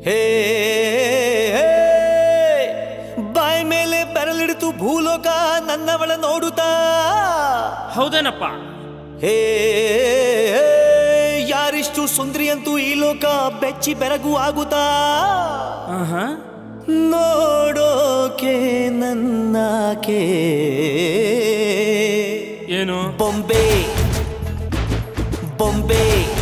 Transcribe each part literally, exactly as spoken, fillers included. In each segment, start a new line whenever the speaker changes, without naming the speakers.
ಹೇ ಬಾಯ್ ಮೇಲೆ ಬೆರಳಿಡಿತು ಭೂಲೋಕ ನನ್ನವಳ ನೋಡುತ್ತಾ.
ಹೌದೇನಪ್ಪ?
ಹೇ ಯಾರಿಷ್ಟು ಸುಂದ್ರಿ ಅಂತೂ ಈ ಲೋಕ ಬೆಚ್ಚಿ ಬೆರಗು ಆಗುತ್ತಾ. ನೋಡೋಕೆ ನನ್ನಾಕೆ
ಏನು
ಬೊಂಬೆ ಬೊಂಬೆ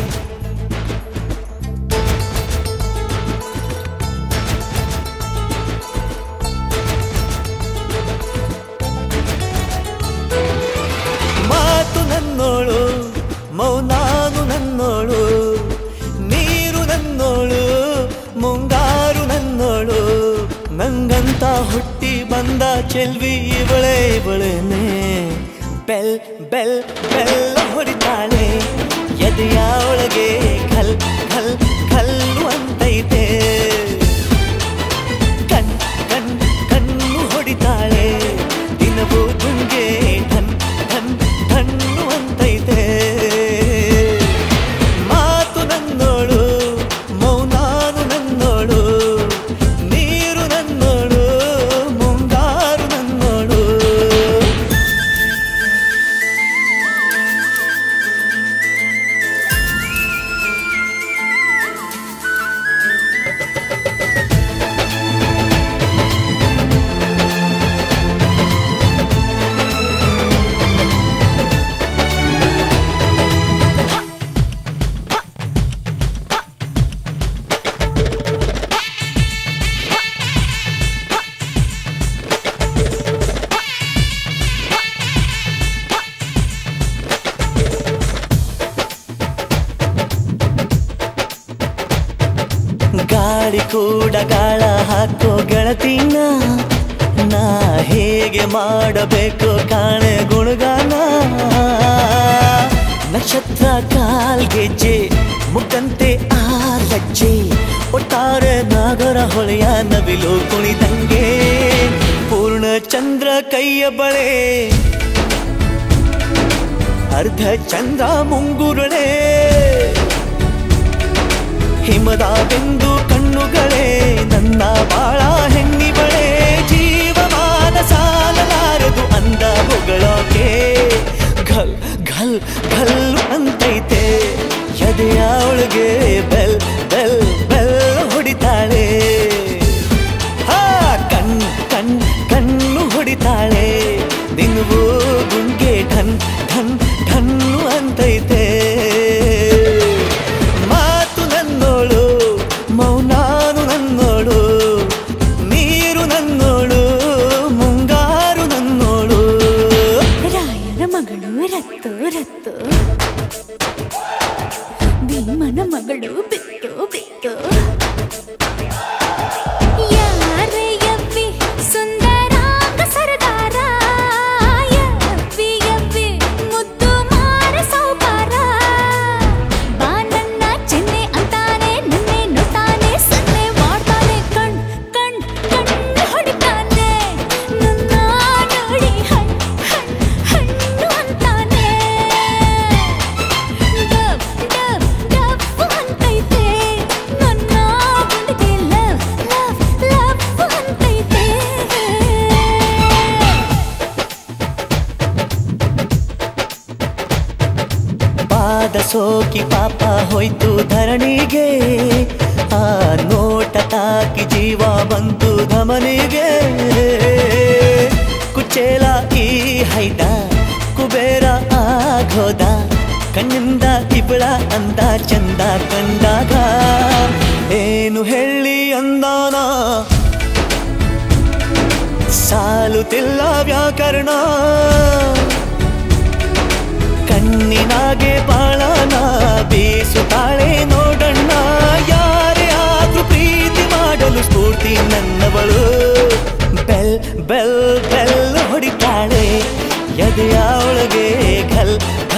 ಮಾತು ನನ್ನೋಳು ಮೌನಾನು ನನ್ನೋಳು ನೀರು ನನ್ನೋಳು ಮುಂಗಾರು ನನ್ನೋಳು ನಂಗಂತ ಹುಟ್ಟಿ ಬಂದ ಚೆಲ್ವಿ ಇವಳೆ ಇವಳೇನೆ. ಬೆಲ್ ಬೆಲ್ ಬೆಲ್ಲ ಹೊಡಿತಾಳೆ ಎದೆಯ ಒಳಗೆ ಖಲ್ ಖಲ್ ಖಲ್ಲು ಅಂತೈತೆ. ಕಣ್ ಕಣ್ ಕಣ್ಣು ಹೊಡಿತಾಳೆ ದಿನವೂ ತುಂಗೆ ಧನ್ ಧನ್ ಧಣ್ಣು ಅಂತೈತೆ. ಮಾತು ನನ್ನೋಳು ಮೌನಾನು ನನ್ನೋಳು ನೀರು ನನ್ನೋಳು ಮುಂಗಾರು ನನ್ನೋಳು. ಗಾಳಿ ಕೂಡ ಗಾಳ ಹಾಕೋ ಗೆಳತಿನ ನಾ ಹೇಗೆ ಮಾಡಬೇಕು ಕಾಣೆ ಗುಣಗಾನ. ನಕ್ಷತ್ರ ಕಾಲ್ಗೆಜ್ಜೆ ಮುಖಂತೆ ಆ ಲಜ್ಜೆ ಒಟ್ಟಾರೆ ನಾಗರ ಹೊಳೆಯ ನವಿಲು ಕುಣಿದಂಗೆ. ಪೂರ್ಣ ಚಂದ್ರ ಕೈಯ ಬಳೆ ಅರ್ಧ ಚಂದ್ರ ಮುಂಗುರುಳೆ ಹಿಮದ ಬೆಂದು ಕಣ್ಣುಗಳೇ ನನ್ನ ಬಾಳ ಹೆಣ್ಣಿಬಳೆ. ಜೀವಮಾನ ಸಾಲಲಾರದು ಅಂದ ಹೊಗಳೋಕೆ ಘಲ್ ಘಲ್ ಘಲ್ಲು ಅಂತೈತೆ ಎದೆಯ ಒಳಗೆ ಬೆಲ್ ಬೆಲ್ ಬೆಲ್ ಹೊಡಿತಾಳೆ. ಹಾ ಕಣ್ ಕಣ್ ಕಣ್ಣು ಹೊಡಿತಾಳೆ ದಿನವೂ ಗುಂಗೆ ಢನ್ ಢನ್ ಢನ್ನು ಅಂತೈತೆ. ಮೌನಾನು ನನ್ನೋಳು ನೀರು ನನ್ನೋಳು ಮುಂಗಾರು ನನ್ನೋಳು.
ರಾಯನ ಮಗಳು ರತ್ತು ರತ್ತು ಭೀಮನ ಮಗಳು ಬಿತ್ತು ಬಿತ್ತು. ಯಾರೇ ಯವ್ವಿ ಸುಂದರಾಂಗ ಸರದಾರ ಯವ್ವಿ ಯವ್ವಿ ಮುದ್ದು ಮಾರ ಸೌಕಾರ. ಬಾ ನನ್ನ ಚೆನ್ನೆ ಅಂತಾನೆ ನಿನ್ನೆ ನೋಡ್ತಾನೆ ಸನ್ನೆ ಮಾಡ್ತಾನೆ ಕಣ್ ಕಣ್ ಕಣ್ಣು ಹೊಡಿತಾನೆ ನನ್ನ ನೋಡಿ ಹಣ್ ಹಣ್ ಹಣ್ಣು ಅಂತಾನೆ. ಡಬ್ ಡಬ್ ಡಬ್ ಅಂತೈತೆ ನನ್ನ ಗುಂಡಿಗೆ ಲವ್ ಲವ್ ಲವ್ ಅಂತೈತೆ.
ಪಾದ ಸೋಕಿ ಪಾಪ ಹೋಯ್ತು ಧರಣಿಗೆ ಆ ನೋಟ ತಾಕಿ ಜೀವ ಬಂತು ಧಮನಿಗೆ. ಕುಚೇಲ ಈ ಹೈದ ಕುಬೇರ ಆಗೋದ ಕಣ್ಣಿಂದ ಇಬ್ಬಳ ಅಂದ ಚಂದ ಕಂಡಾಗ. ಏನು ಹೇಳಿ ಅಂದಾನ ಸಾಲುತ್ತಿಲ್ಲ ವ್ಯಾಕರಣ. ಕಣ್ಣಿನಾಗೆ ಬಾಳನ ಬೀಸುತ್ತಾಳೆ ನೋಡಣ್ಣ. ಯಾರೇ ಆದ್ರೂ ಪ್ರೀತಿ ಮಾಡಲು ಸ್ಫೂರ್ತಿ ನನ್ನವಳು. ಬೆಲ್ ಬೆಲ್ ಬೆಲ್ ಹೊಡಿತಾಳೆ ಎದೆಯ ಒಳಗೆ ಘಲ್